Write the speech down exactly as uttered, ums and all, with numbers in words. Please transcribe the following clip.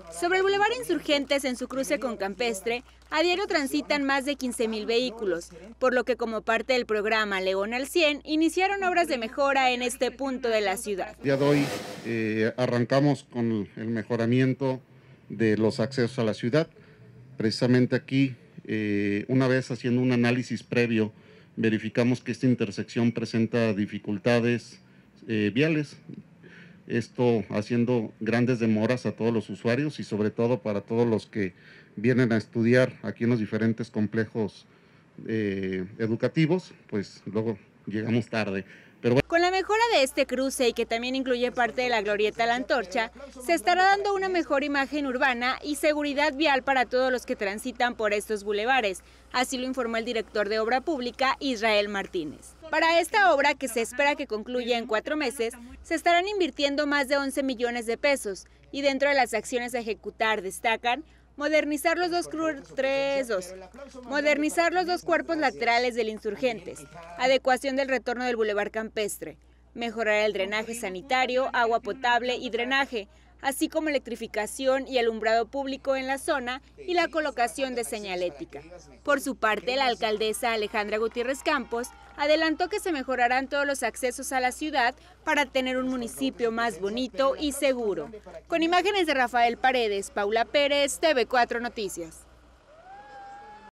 Sobre el Boulevard Insurgentes en su cruce con Campestre, a diario transitan más de quince mil vehículos, por lo que como parte del programa León al cien, iniciaron obras de mejora en este punto de la ciudad. El día de hoy eh, arrancamos con el mejoramiento de los accesos a la ciudad. Precisamente aquí, eh, una vez haciendo un análisis previo, verificamos que esta intersección presenta dificultades eh, viales. Esto haciendo grandes demoras a todos los usuarios y sobre todo para todos los que vienen a estudiar aquí en los diferentes complejos eh, educativos, pues luego llegamos tarde. Pero bueno. Con la mejora de este cruce y que también incluye parte de la glorieta La Antorcha, se estará dando una mejor imagen urbana y seguridad vial para todos los que transitan por estos bulevares, así lo informó el director de Obra Pública, Israel Martínez. Para esta obra, que se espera que concluya en cuatro meses, se estarán invirtiendo más de once millones de pesos y dentro de las acciones a ejecutar destacan modernizar los dos, tres, dos. modernizar los dos cuerpos laterales del Insurgentes, adecuación del retorno del Boulevard Campestre, mejorar el drenaje sanitario, agua potable y drenaje, así como electrificación y alumbrado público en la zona y la colocación de señalética. Por su parte, la alcaldesa Alejandra Gutiérrez Campos adelantó que se mejorarán todos los accesos a la ciudad para tener un municipio más bonito y seguro. Con imágenes de Rafael Paredes, Paula Pérez, T V cuatro Noticias.